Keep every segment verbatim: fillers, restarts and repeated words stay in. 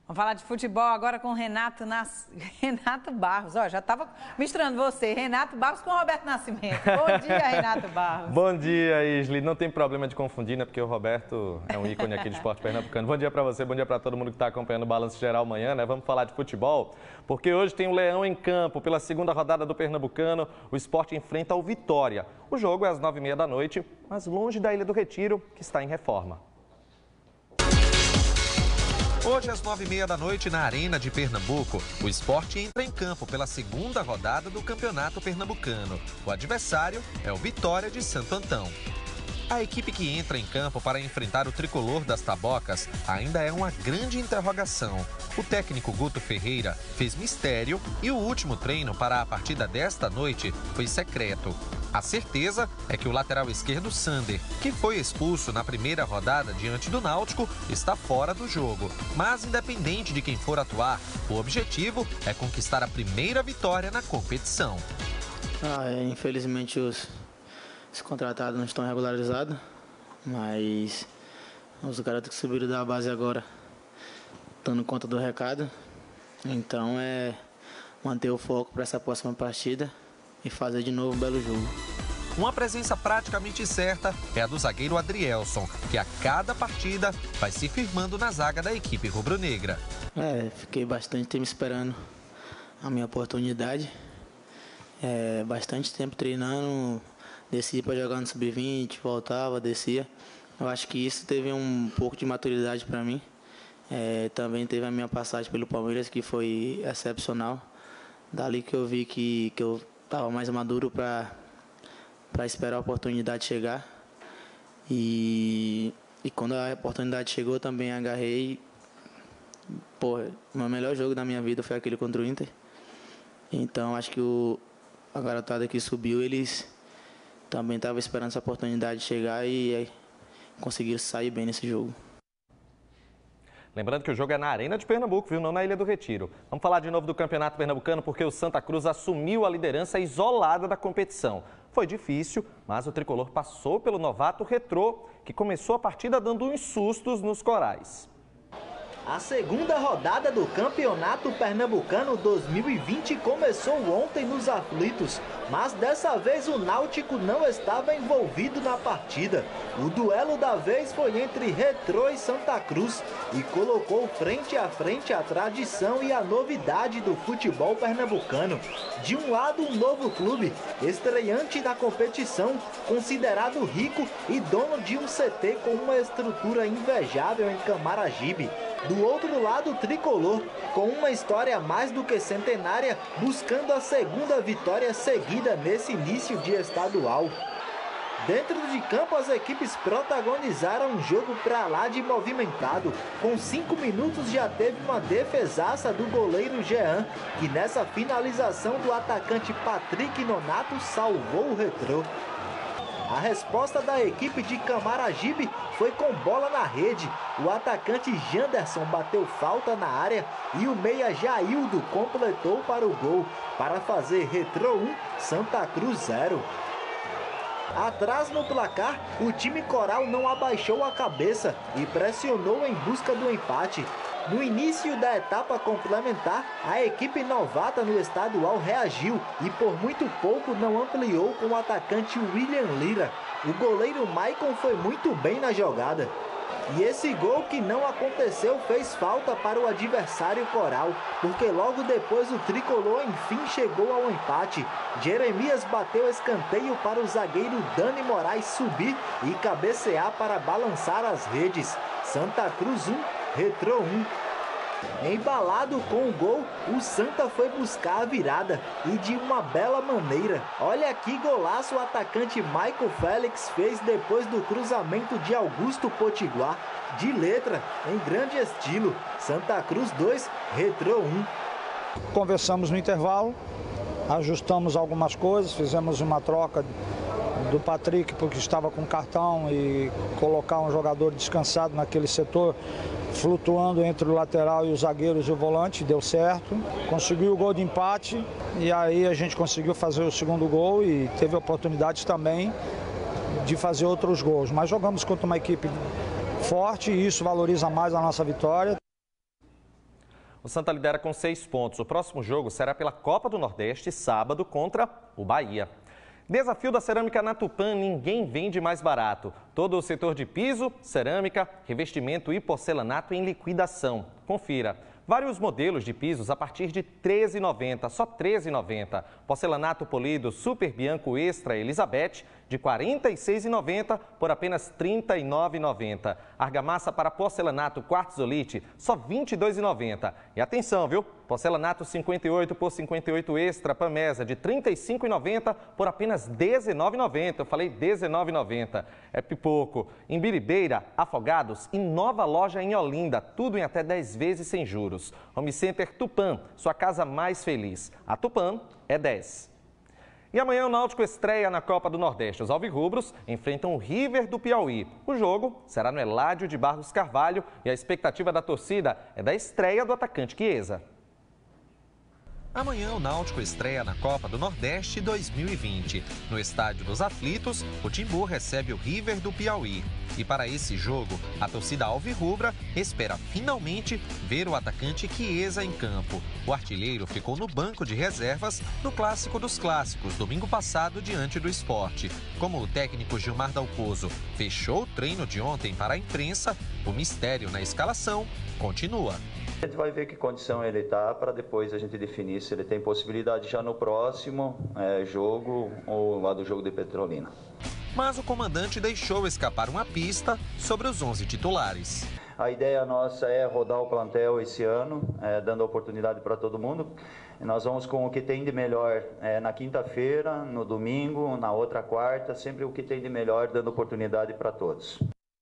Vamos falar de futebol agora com Renato, Nas... Renato Barros. Ó, já estava misturando você, Renato Barros com Roberto Nascimento. Bom dia, Renato Barros. Bom dia, Isli. Não tem problema de confundir, né? Porque o Roberto é um ícone aqui do esporte pernambucano. Bom dia para você, bom dia para todo mundo que está acompanhando o Balanço Geral amanhã, né? Vamos falar de futebol, porque hoje tem o Leão em campo. Pela segunda rodada do Pernambucano, o Sport enfrenta o Vitória. O jogo é às nove e meia da noite, mas longe da Ilha do Retiro, que está em reforma. Hoje, às nove e meia da noite, na Arena de Pernambuco, o Sport entra em campo pela segunda rodada do Campeonato Pernambucano. O adversário é o Vitória de Santo Antão. A equipe que entra em campo para enfrentar o tricolor das Tabocas ainda é uma grande interrogação. O técnico Guto Ferreira fez mistério e o último treino para a partida desta noite foi secreto. A certeza é que o lateral esquerdo Sander, que foi expulso na primeira rodada diante do Náutico, está fora do jogo. Mas independente de quem for atuar, o objetivo é conquistar a primeira vitória na competição. Ah, é, infelizmente os... Os contratados não estão regularizados, mas os garotos que subiram da base agora estão dando conta do recado. Então é manter o foco para essa próxima partida e fazer de novo um belo jogo. Uma presença praticamente certa é a do zagueiro Adrielson, que a cada partida vai se firmando na zaga da equipe rubro-negra. É, fiquei bastante tempo esperando a minha oportunidade, é, bastante tempo treinando. Descia para jogar no sub vinte, voltava, descia. Eu acho que isso teve um pouco de maturidade para mim. É, também teve a minha passagem pelo Palmeiras, que foi excepcional. Dali que eu vi que, que eu estava mais maduro para para esperar a oportunidade chegar. E, e quando a oportunidade chegou, também agarrei. Pô, o meu melhor jogo da minha vida foi aquele contra o Inter. Então acho que o, a garotada que subiu, eles... também estava esperando essa oportunidade de chegar e aí, conseguiram sair bem nesse jogo. Lembrando que o jogo é na Arena de Pernambuco, viu? Não na Ilha do Retiro. Vamos falar de novo do Campeonato Pernambucano, porque o Santa Cruz assumiu a liderança isolada da competição. Foi difícil, mas o tricolor passou pelo novato Retrô, que começou a partida dando uns sustos nos corais. A segunda rodada do Campeonato Pernambucano dois mil e vinte começou ontem nos aflitos, mas dessa vez o Náutico não estava envolvido na partida. O duelo da vez foi entre Retrô e Santa Cruz e colocou frente a frente a tradição e a novidade do futebol pernambucano. De um lado, um novo clube, estreante na competição, considerado rico e dono de um C T com uma estrutura invejável em Camaragibe. Do outro lado, o tricolor, com uma história mais do que centenária, buscando a segunda vitória seguida nesse início de estadual. Dentro de campo, as equipes protagonizaram um jogo pra lá de movimentado. Com cinco minutos já teve uma defesaça do goleiro Jean, que nessa finalização do atacante Patrick Nonato salvou o Retrô. A resposta da equipe de Camaragibe foi com bola na rede. O atacante Janderson bateu falta na área e o meia Jaildo completou para o gol, para fazer Retrô um, Santa Cruz zero. Atrás no placar, o time coral não abaixou a cabeça e pressionou em busca do empate. No início da etapa complementar, a equipe novata no estadual reagiu e por muito pouco não ampliou com o atacante William Lira. O goleiro Maicon foi muito bem na jogada. E esse gol que não aconteceu fez falta para o adversário coral, porque logo depois o tricolor enfim chegou ao empate. Jeremias bateu escanteio para o zagueiro Dani Moraes subir e cabecear para balançar as redes. Santa Cruz um, Retrô um. Embalado com o gol, o Santa foi buscar a virada e de uma bela maneira. Olha que golaço o atacante Michael Félix fez depois do cruzamento de Augusto Potiguar. De letra, em grande estilo. Santa Cruz dois, Retrô um. Conversamos no intervalo, ajustamos algumas coisas, fizemos uma troca do Patrick porque estava com cartão e colocar um jogador descansado naquele setor, flutuando entre o lateral e os zagueiros e o volante, deu certo. Conseguiu o gol de empate e aí a gente conseguiu fazer o segundo gol e teve oportunidades também de fazer outros gols. Mas jogamos contra uma equipe forte e isso valoriza mais a nossa vitória. O Santa lidera com seis pontos. O próximo jogo será pela Copa do Nordeste, sábado, contra o Bahia. Desafio da cerâmica na Tupã, ninguém vende mais barato. Todo o setor de piso, cerâmica, revestimento e porcelanato em liquidação. Confira. Vários modelos de pisos a partir de treze reais e noventa centavos, só treze reais e noventa centavos. Porcelanato polido Super Bianco Extra Elizabeth, de quarenta e seis reais e noventa centavos por apenas trinta e nove reais e noventa centavos. Argamassa para porcelanato Quartzolite, só vinte e dois reais e noventa centavos. E atenção, viu? Porcelanato cinquenta e oito por cinquenta e oito Extra Pamesa, de trinta e cinco reais e noventa centavos por apenas dezenove reais e noventa centavos. Eu falei dezenove reais e noventa centavos. É pipoco. Em Biribeira, Afogados e nova loja em Olinda, tudo em até dez vezes sem juros. Home Center Tupã, sua casa mais feliz. A Tupã é dez. E amanhã o Náutico estreia na Copa do Nordeste. Os alvirrubros enfrentam o River do Piauí. O jogo será no Eládio de Barros Carvalho e a expectativa da torcida é da estreia do atacante Chiesa. Amanhã o Náutico estreia na Copa do Nordeste dois mil e vinte. No Estádio dos Aflitos, o Timbu recebe o River do Piauí. E para esse jogo, a torcida alvirrubra espera finalmente ver o atacante Chiesa em campo. O artilheiro ficou no banco de reservas no Clássico dos Clássicos, domingo passado, diante do Sport. Como o técnico Gilmar Dalpozo fechou o treino de ontem para a imprensa, o mistério na escalação continua. A gente vai ver que condição ele está para depois a gente definir se ele tem possibilidade já no próximo é, jogo ou lá do jogo de Petrolina. Mas o comandante deixou escapar uma pista sobre os onze titulares. A ideia nossa é rodar o plantel esse ano, é, dando oportunidade para todo mundo. Nós vamos com o que tem de melhor é, na quinta-feira, no domingo, na outra quarta, sempre o que tem de melhor, dando oportunidade para todos.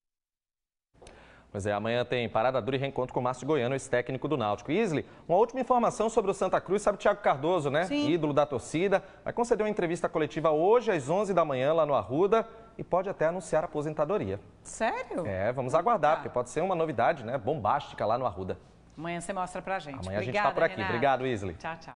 Pois é, amanhã tem parada dura e reencontro com o Márcio Goiano, ex-técnico do Náutico. Isli, uma última informação sobre o Santa Cruz, sabe o Thiago Cardoso, né? Sim. Ídolo da torcida, vai conceder uma entrevista coletiva hoje às onze da manhã lá no Arruda e pode até anunciar a aposentadoria. Sério? É, vamos aguardar, Tá. porque pode ser uma novidade, né? Bombástica lá no Arruda. Amanhã você mostra pra gente. Amanhã Obrigada, a gente tá por aqui. Renato. Obrigado, Isli. Tchau, tchau.